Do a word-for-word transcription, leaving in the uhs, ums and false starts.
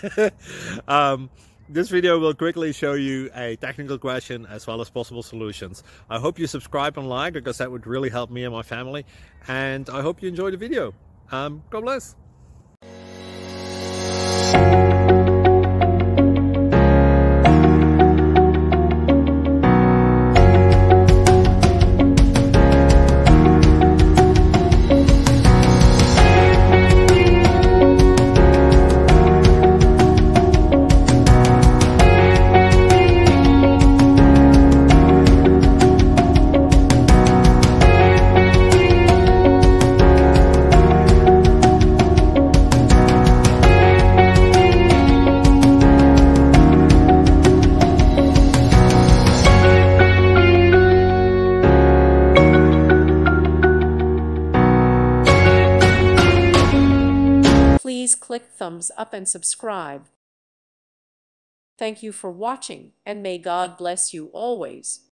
um, this video will quickly show you a technical question as well as possible solutions. I hope you subscribe and like, because that would really help me and my family. And I hope you enjoy the video. Um, God bless. Please click thumbs up and subscribe. Thank you for watching, and may God bless you always.